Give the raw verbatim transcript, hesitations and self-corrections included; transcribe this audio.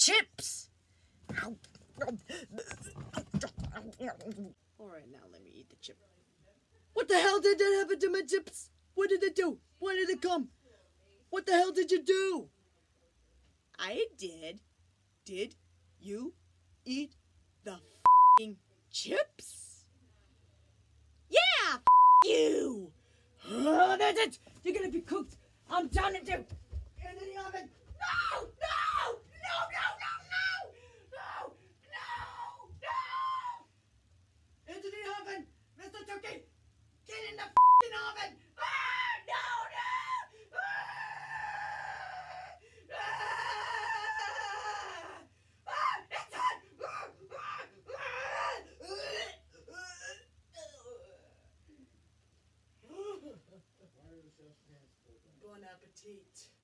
chips! Alright, now let me eat the chip. What the hell did that happen to my chips? What did it do? Why did it come? What the hell did you do? I did. Did you eat the f***ing chips? Yeah, f*** you! Oh, that's it! You're gonna be cooked! I'm done with you! Into the oven! No! No! No! No! No! No! No! No! No! Into the oven! Mister Turkey! Get in the f***ing oven! Ah! No! No! Ah! Ah! Ah! It's hot! Ah! Ah! Ah! Bon appetit.